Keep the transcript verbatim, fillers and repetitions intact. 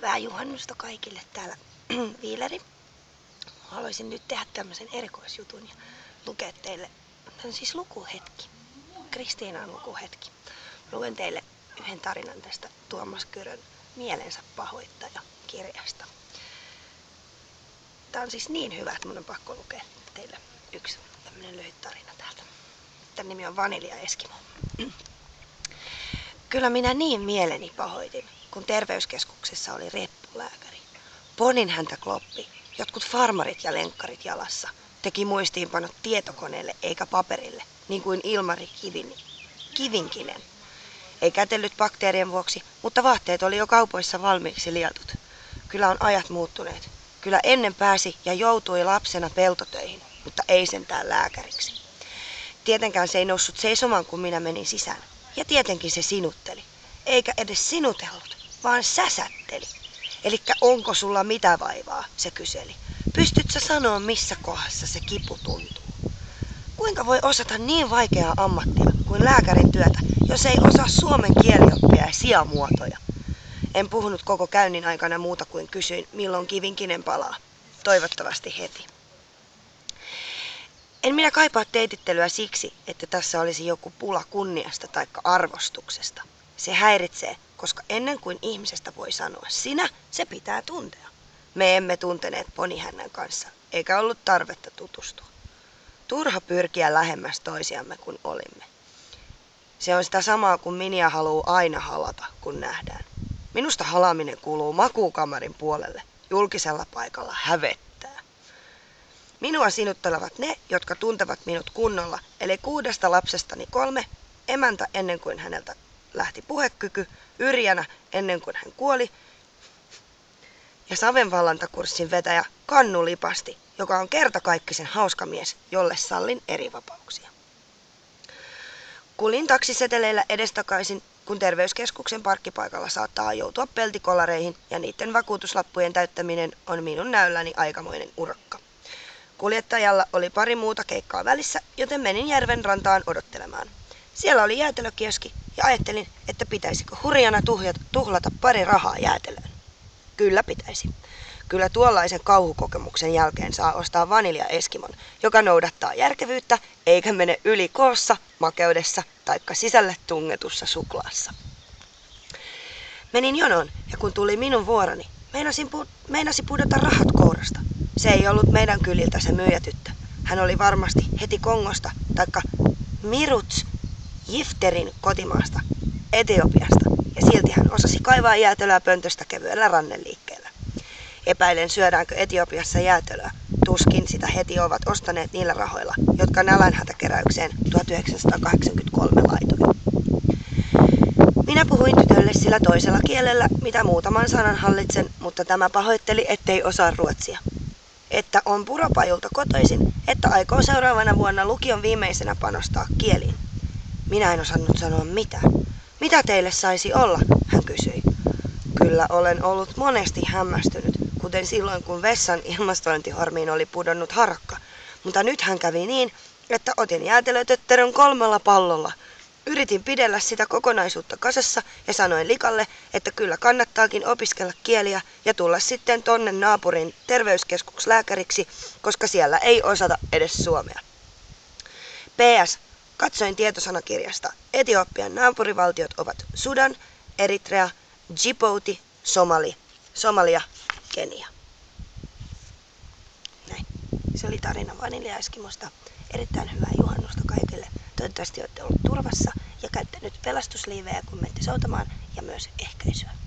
Hyvää juhannusta kaikille täällä Viileri. Haluaisin nyt tehdä tämmöisen erikoisjutun ja lukea teille. Tämä on siis lukuhetki. Kristiinan lukuhetki. Luen teille yhden tarinan tästä Tuomas Kyrön Mielensä pahoittaja -kirjasta. Tämä on siis niin hyvä, että mun on pakko lukea teille yksi tämmöinen lyhyt tarina täältä. Tämän nimi on Vanilja Eskimo. Kyllä minä niin mieleni pahoitin, kun terveyskeskuksessa oli reppulääkäri. Ponin häntä kloppi, jotkut farmarit ja lenkkarit jalassa. Teki muistiinpanot tietokoneelle eikä paperille, niin kuin Ilmari Kivin, Kivinkinen. Ei kätellyt bakteerien vuoksi, mutta vaatteet oli jo kaupoissa valmiiksi liatut. Kyllä on ajat muuttuneet. Kyllä ennen pääsi ja joutui lapsena peltotöihin, mutta ei sentään lääkäriksi. Tietenkään se ei noussut seisomaan, kun minä menin sisään. Ja tietenkin se sinutteli. Eikä edes sinutellut, vaan säsätteli. Elikkä onko sulla mitä vaivaa, se kyseli. Pystytkö sanoa, missä kohdassa se kipu tuntuu? Kuinka voi osata niin vaikeaa ammattia kuin lääkärin työtä, jos ei osaa suomen kielioppia ja sijamuotoja? En puhunut koko käynnin aikana muuta kuin kysyin, milloin Kivinkinen palaa. Toivottavasti heti. En minä kaipaa teitittelyä siksi, että tässä olisi joku pula kunniasta tai arvostuksesta. Se häiritsee, koska ennen kuin ihmisestä voi sanoa sinä, se pitää tuntea. Me emme tunteneet ponihännän kanssa, eikä ollut tarvetta tutustua. Turha pyrkiä lähemmäs toisiamme kuin olimme. Se on sitä samaa kuin miniä haluu aina halata, kun nähdään. Minusta halaaminen kuuluu makuukamarin puolelle, julkisella paikalla hävettää. Minua sinuttelevat ne, jotka tuntevat minut kunnolla, eli kuudesta lapsestani kolme, emäntä ennen kuin häneltä lähti puhekyky, Yrjänä ennen kuin hän kuoli, ja savenvallantakurssin vetäjä Kannu Lipasti, joka on kertakaikkisen hauska mies, jolle sallin erivapauksia. Kulin taksiseteleillä edestakaisin, kun terveyskeskuksen parkkipaikalla saattaa joutua peltikolareihin ja niiden vakuutuslappujen täyttäminen on minun näölläni aikamoinen urakka. Kuljettajalla oli pari muuta keikkaa välissä, joten menin järven rantaan odottelemaan. Siellä oli jäätelökioski ja ajattelin, että pitäisikö hurjana tuhlata pari rahaa jäätelöön. Kyllä pitäisi. Kyllä tuollaisen kauhukokemuksen jälkeen saa ostaa Vanilja Eskimon, joka noudattaa järkevyyttä eikä mene yli koossa, makeudessa taikka sisälle tungetussa suklaassa. Menin jonoon ja kun tuli minun vuoroni, meinasin pu- meinasi pudota rahat kourasta. Se ei ollut meidän kyliltä se myyjätyttö. Hän oli varmasti heti Kongosta taikka Miruts Jifterin kotimaasta, Etiopiasta, ja silti hän osasi kaivaa jäätelöä pöntöstä kevyellä ranneliikkeellä. Epäilen, syödäänkö Etiopiassa jäätelöä. Tuskin sitä heti ovat ostaneet niillä rahoilla, jotka nälänhätäkeräykseen tuhatyhdeksänsataakahdeksankymmentäkolme laitoin. Minä puhuin tytölle sillä toisella kielellä, mitä muutaman sanan hallitsen, mutta tämä pahoitteli, ettei osaa ruotsia. Että on Puropajulta kotoisin, että aikoo seuraavana vuonna lukion viimeisenä panostaa kieliin. Minä en osannut sanoa mitään. Mitä teille saisi olla, hän kysyi. Kyllä olen ollut monesti hämmästynyt, kuten silloin kun vessan ilmastointihormiin oli pudonnut harakka. Mutta nyt hän kävi niin, että otin jäätelötötterön kolmella pallolla. Yritin pidellä sitä kokonaisuutta kasassa ja sanoin Likalle, että kyllä kannattaakin opiskella kieliä ja tulla sitten tonne naapurin terveyskeskukslääkäriksi, koska siellä ei osata edes suomea. P S. Katsoin tietosanakirjasta. Etiopian naapurivaltiot ovat Sudan, Eritrea, Djibouti, Somali, Somalia, Kenia. Näin. Se oli tarina Vanilja Eskimosta. Erittäin hyvää juhannusta kaikille. Toivottavasti olette olleet turvassa ja käyttänyt pelastusliivejä, kun menette soutamaan, ja myös ehkäisyä.